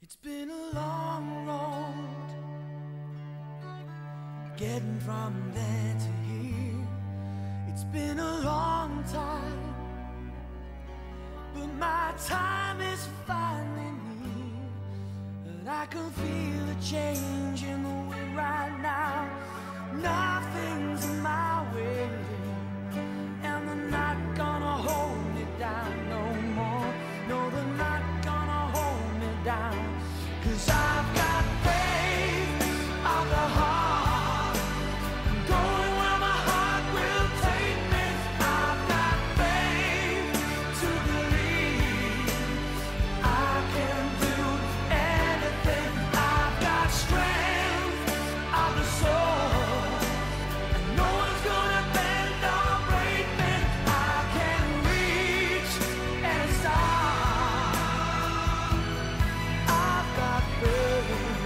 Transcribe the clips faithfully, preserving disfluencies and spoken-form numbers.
It's been a long road, getting from there to here. It's been a long time, but my time is finally near. And I can feel a change in the wind right now. Nothing's in my way, and they're not gonna hold me down no more. No, they're not gonna hold me down. 'Cause I've got faith of the heart, going where my heart will take me. I've got faith to believe I can do anything. I've got strength of the soul, and no one's gonna bend or break me. I can reach any star. I've got faith.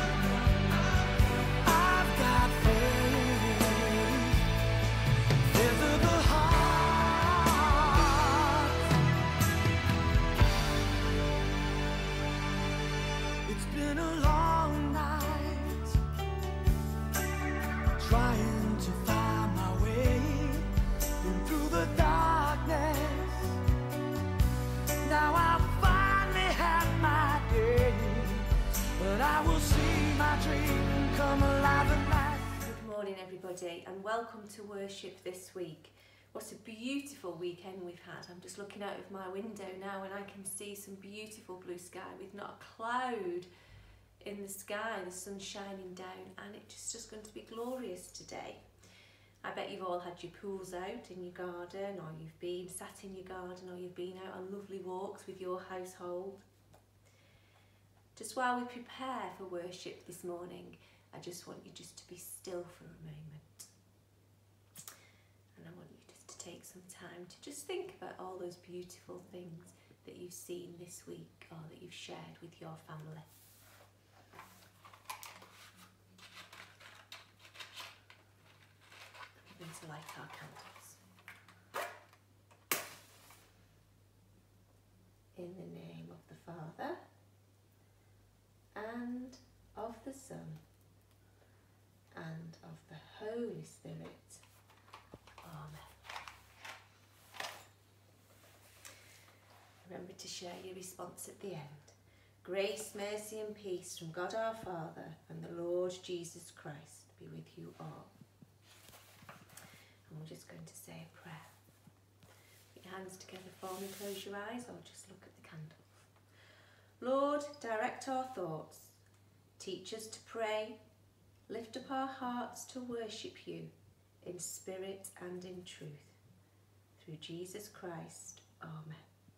I've got faith. Faith of the heart. It's been a long night, trying to find my way in through the darkness. Now I finally have my day, but I will see my dream come alive at last. Good morning everybody, and welcome to worship this week. What a beautiful weekend we've had. I'm just looking out of my window now and I can see some beautiful blue sky with not a cloud in the sky. The sun's shining down and it's just, just going to be glorious today. I bet you've all had your pools out in your garden, or you've been sat in your garden, or you've been out on lovely walks with your household. Just while we prepare for worship this morning, I just want you just to be still for a moment. And I want you just to take some time to just think about all those beautiful things that you've seen this week or that you've shared with your family. We're going to light our candles. In the name of the Father, and of the Son, and of the Holy Spirit. Amen. Remember to share your response at the end. Grace, mercy and peace from God our Father and the Lord Jesus Christ be with you all. And we're just going to say a prayer. Put your hands together for me, close your eyes, or just look at the candles. Lord, direct our thoughts, teach us to pray, lift up our hearts to worship you in spirit and in truth. Through Jesus Christ, Amen.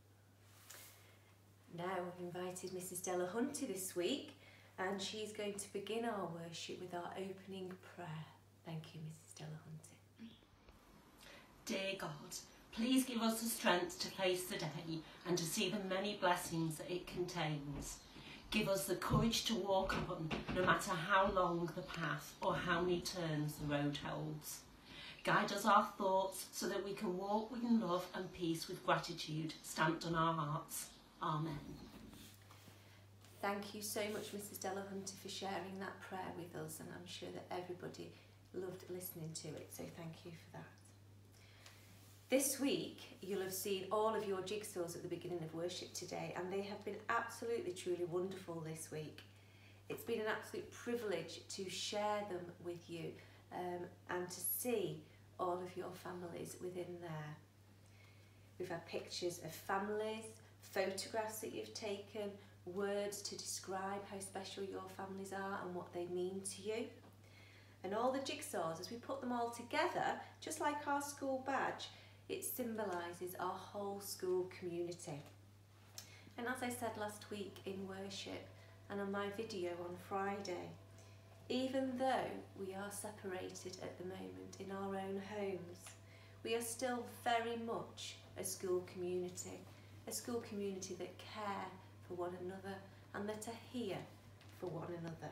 Now I've invited Missus Della Hunty this week, and she's going to begin our worship with our opening prayer. Thank you, Missus Della Hunty. Dear God, please give us the strength to face the day and to see the many blessings that it contains. Give us the courage to walk on, no matter how long the path or how many turns the road holds. Guide us our thoughts so that we can walk with love and peace with gratitude stamped on our hearts. Amen. Thank you so much, Missus Della Hunty, for sharing that prayer with us, and I'm sure that everybody loved listening to it, so thank you for that. This week, you'll have seen all of your jigsaws at the beginning of worship today, and they have been absolutely, truly wonderful this week. It's been an absolute privilege to share them with you um, and to see all of your families within there. We've had pictures of families, photographs that you've taken, words to describe how special your families are and what they mean to you. And all the jigsaws, as we put them all together, just like our school badge, it symbolises our whole school community. And as I said last week in worship and on my video on Friday, even though we are separated at the moment in our own homes, we are still very much a school community, a school community that care for one another and that are here for one another.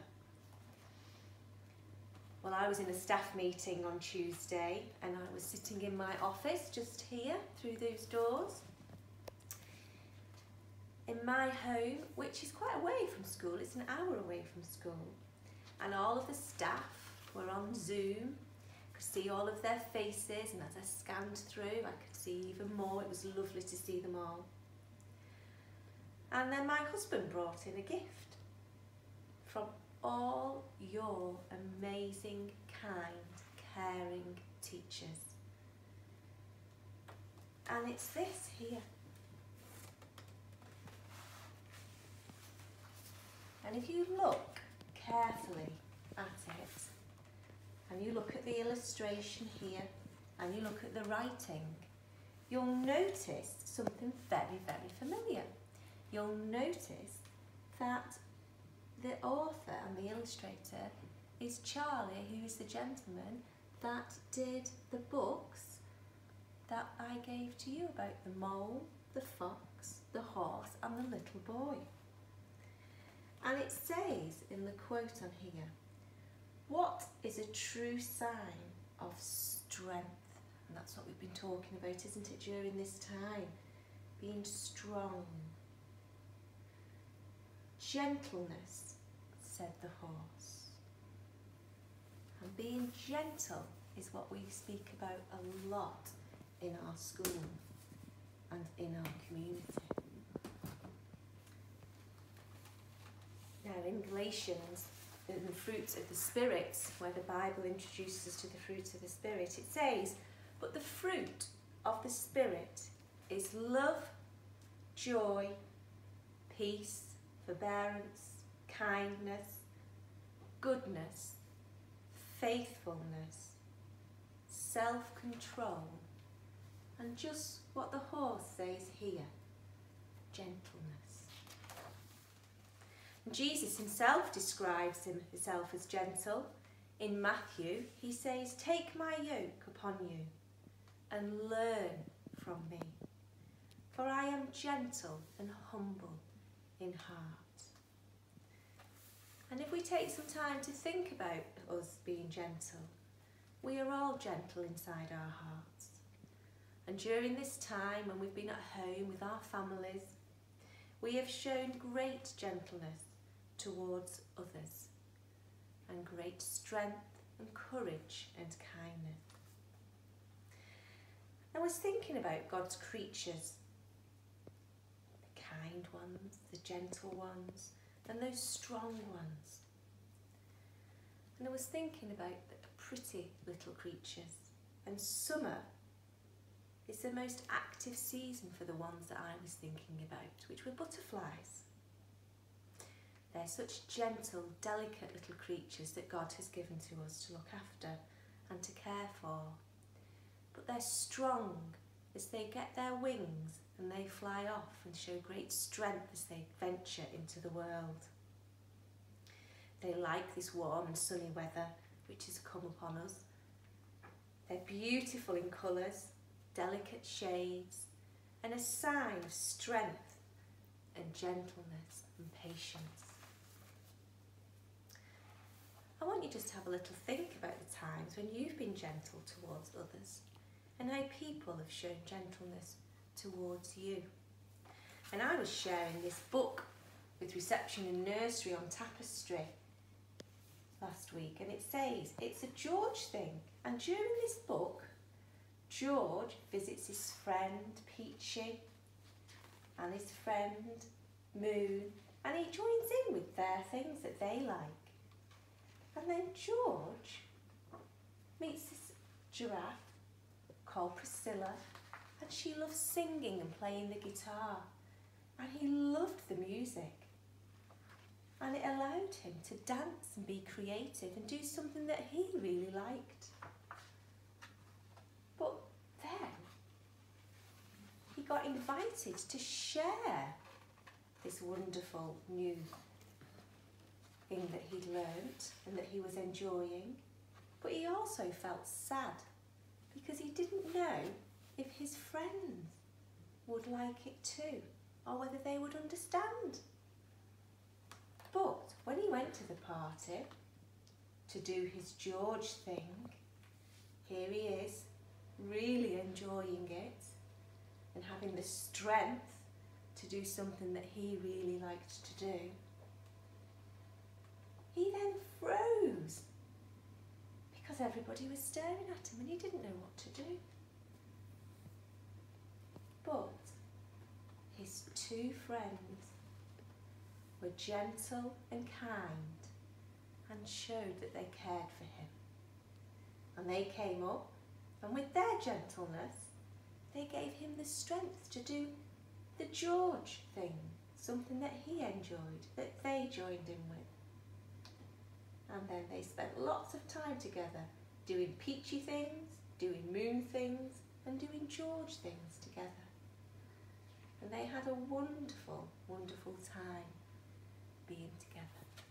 Well, I was in a staff meeting on Tuesday and I was sitting in my office just here through those doors. in my home, which is quite away from school, it's an hour away from school, and all of the staff were on Zoom. I could see all of their faces, and as I scanned through I could see even more. It was lovely to see them all. And then my husband brought in a gift from all your amazing, kind, caring teachers. And it's this here. And if you look carefully at it, and you look at the illustration here, and you look at the writing, you'll notice something very, very familiar. You'll notice that the author and the illustrator is Charlie, who is the gentleman that did the books that I gave to you about the mole, the fox, the horse and the little boy. And it says in the quote on here, what is a true sign of strength? And that's what we've been talking about, isn't it, during this time? Being strong. Gentleness, said the horse. And being gentle is what we speak about a lot in our school and in our community. Now in Galatians, in the fruits of the Spirit, where the Bible introduces us to the fruit of the Spirit, it says, but the fruit of the Spirit is love, joy, peace, forbearance, kindness, goodness, faithfulness, self-control, and just what the horse says here, gentleness. And Jesus himself describes himself as gentle. In Matthew, he says, take my yoke upon you and learn from me, for I am gentle and humble in heart. And if we take some time to think about us being gentle, we are all gentle inside our hearts. And during this time when we've been at home with our families, we have shown great gentleness towards others and great strength and courage and kindness. I was thinking about God's creatures, the kind ones, the gentle ones, and those strong ones. And I was thinking about the pretty little creatures, and summer is the most active season for the ones that I was thinking about, which were butterflies. They're such gentle, delicate little creatures that God has given to us to look after and to care for. But they're strong as they get their wings and they fly off and show great strength as they venture into the world. They like this warm and sunny weather which has come upon us. They're beautiful in colours, delicate shades, and a sign of strength and gentleness and patience. I want you just to have a little think about the times when you've been gentle towards others and how people have shown gentleness towards you. And I was sharing this book with reception and nursery on tapestry last week, and it says it's a George thing, and during this book George visits his friend Peachy and his friend Moon, and he joins in with their things that they like. And then George meets this giraffe called Priscilla, and she loves singing and playing the guitar, and he loved the music, and it allowed him to dance and be creative and do something that he really liked. But then he got invited to share this wonderful new thing that he'd learnt and that he was enjoying, but he also felt sad because he didn't know if his friends would like it too, or whether they would understand. But when he went to the party to do his George thing, here he is, really enjoying it and having the strength to do something that he really liked to do, he then froze because everybody was staring at him and he didn't know what to do. But his two friends were gentle and kind and showed that they cared for him. And they came up, and with their gentleness, they gave him the strength to do the George thing, something that he enjoyed, that they joined in with. And then they spent lots of time together, doing peachy things, doing moon things, and doing George things together. And they had a wonderful, wonderful time being together.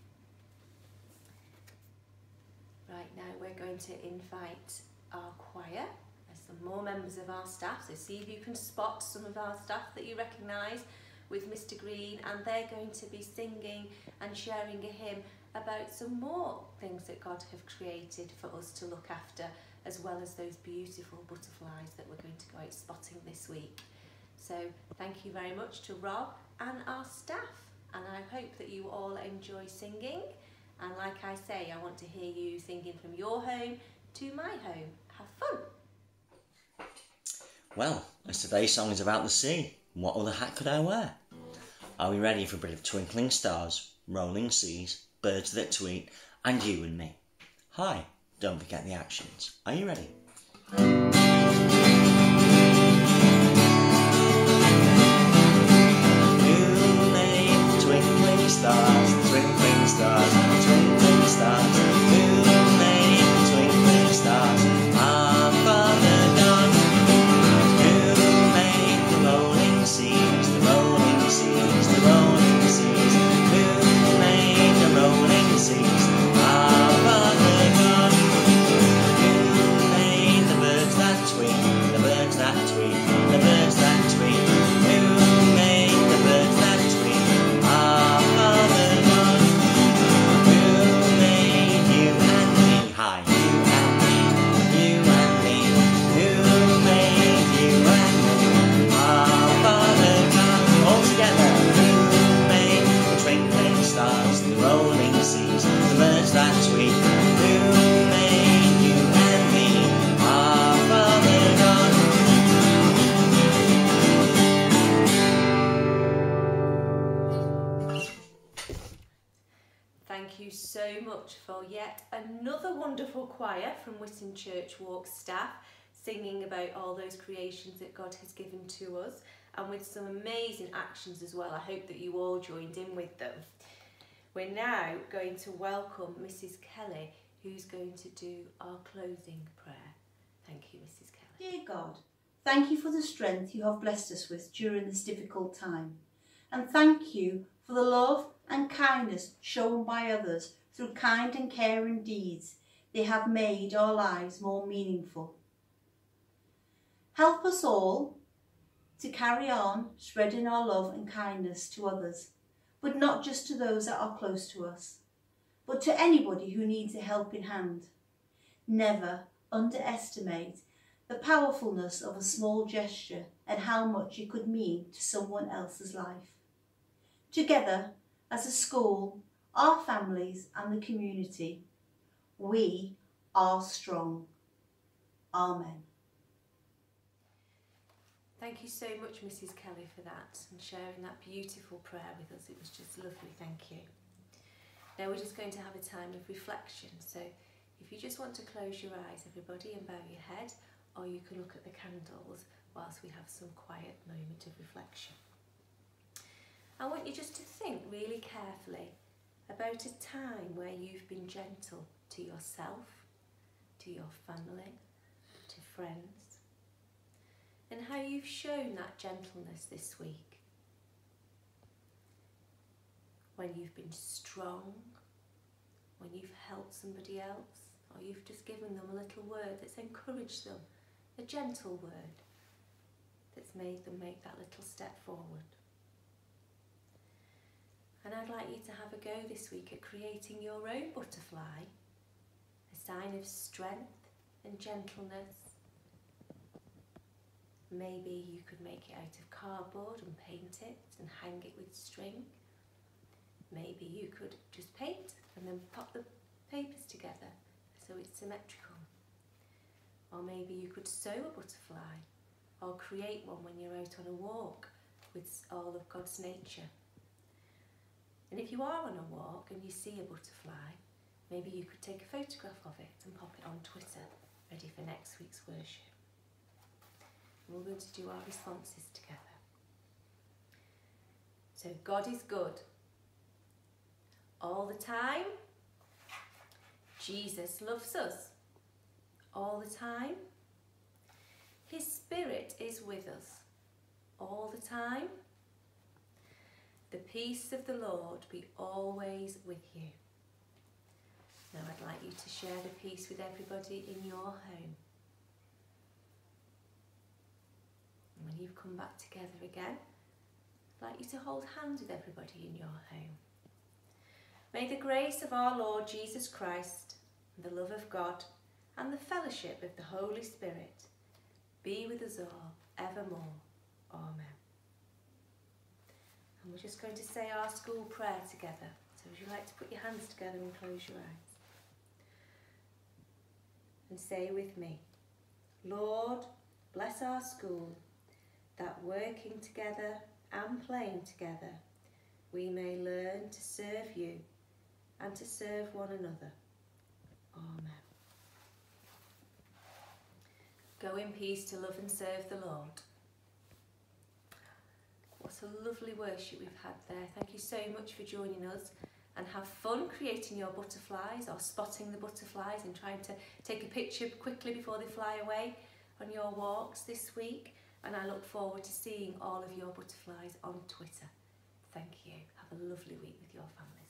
Right, now we're going to invite our choir. There's some more members of our staff, so see if you can spot some of our staff that you recognise with Mister Green, and they're going to be singing and sharing a hymn about some more things that God have created for us to look after, as well as those beautiful butterflies that we're going to go out spotting this week. So thank you very much to Rob and our staff, and I hope that you all enjoy singing. And like I say, I want to hear you singing from your home to my home. Have fun. Well, as today's song is about the sea, what other hat could I wear? Are we ready for a bit of twinkling stars, rolling seas, birds that tweet, and you and me? Hi, don't forget the actions. Are you ready? You made twinkling stars, twinkling stars, twinkling stars. You made twinkling stars, our Father God. You made the rolling seas, the rolling seas, the rolling seas. You made the rolling seas, our Father God. You made the birds that tweet, the birds that tweet, the birds that tweet. You made the birds that tweet, our Father God. You made you and me, hi, you and me, you and me. You made you and me, our Father God. All together. You made the twinkling stars, the rolling seas, the birds that tweet. You made you and me, our Father God. Thank you so much for yet another wonderful choir from Witton Church Walk staff, singing about all those creations that God has given to us, and with some amazing actions as well. I hope that you all joined in with them. We're now going to welcome Missus Kelly, who's going to do our closing prayer. Thank you, Missus Kelly. Dear God, thank you for the strength you have blessed us with during this difficult time. And thank you for the love and kindness shown by others through kind and caring deeds. They have made our lives more meaningful. Help us all to carry on spreading our love and kindness to others, but not just to those that are close to us, but to anybody who needs a helping hand. Never underestimate the powerfulness of a small gesture and how much it could mean to someone else's life. Together, as a school, our families and the community, we are strong. Amen. Thank you so much, Missus Kelly, for that and sharing that beautiful prayer with us. It was just lovely, thank you. Now we're just going to have a time of reflection. So if you just want to close your eyes, everybody, and bow your head, or you can look at the candles whilst we have some quiet moment of reflection. I want you just to think really carefully about a time where you've been gentle to yourself, to your family, to friends, and how you've shown that gentleness this week. When you've been strong, when you've helped somebody else, or you've just given them a little word that's encouraged them, a gentle word that's made them make that little step forward. And I'd like you to have a go this week at creating your own butterfly, a sign of strength and gentleness, Maybe you could make it out of cardboard and paint it and hang it with string. Maybe you could just paint and then pop the papers together so it's symmetrical. Or maybe you could sew a butterfly or create one when you're out on a walk with all of God's nature. And if you are on a walk and you see a butterfly, maybe you could take a photograph of it and pop it on Twitter, ready for next week's worship. And we're going to do our responses together. So God is good. All the time. Jesus loves us. All the time. His Spirit is with us. All the time. The peace of the Lord be always with you. Now I'd like you to share the peace with everybody in your home. And when you've come back together again, I'd like you to hold hands with everybody in your home. May the grace of our Lord Jesus Christ, and the love of God, and the fellowship of the Holy Spirit be with us all evermore. Amen. And we're just going to say our school prayer together. So would you like to put your hands together and close your eyes? And say with me, Lord, bless our school, that working together and playing together, we may learn to serve you and to serve one another. Amen. Go in peace to love and serve the Lord. What a lovely worship we've had there. Thank you so much for joining us, and have fun creating your butterflies or spotting the butterflies and trying to take a picture quickly before they fly away on your walks this week. And I look forward to seeing all of your butterflies on Twitter. Thank you. Have a lovely week with your family.